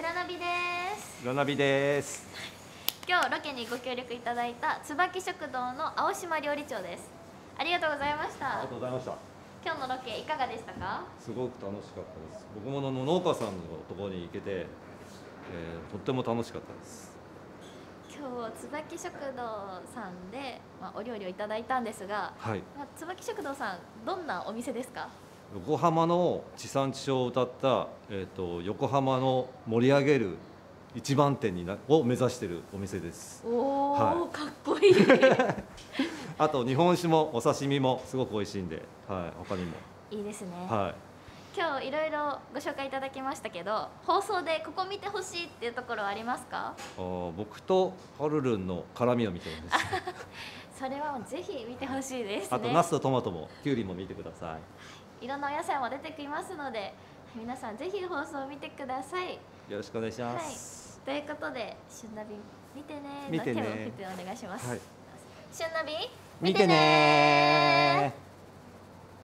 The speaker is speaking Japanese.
ラナビです。 ラナビです。 今日ロケにご協力いただいた椿食堂の青島料理長です。ありがとうございました。 ありがとうございました。 今日のロケいかがでしたか？ すごく楽しかったです。僕も農家さんのところに行けて、とっても楽しかったです。 今日椿食堂さんで、お料理をいただいたんですが、 はい。 椿食堂さんどんなお店ですか？ 横浜の地産地消を歌った、横浜の盛り上げる一番店を目指しているお店です。 おお、 はい、 かっこいい。 あと日本酒もお刺身もすごく美味しいんで、はい、他にもいいですね。 はい。 今日いろいろご紹介いただきましたけど、放送でここ見てほしいっていうところはありますか？ 僕とハルルンの絡みを見てほしいです。 それはもうぜひ見てほしいですね。 あとナスとトマトもキュウリも見てください。 いろんなお野菜も出てきますので、皆さんぜひ放送を見てください。 よろしくお願いします。 はい、ということで旬ナビ見てね見てねの手を振ってお願いします。 はい、 旬ナビ見てね。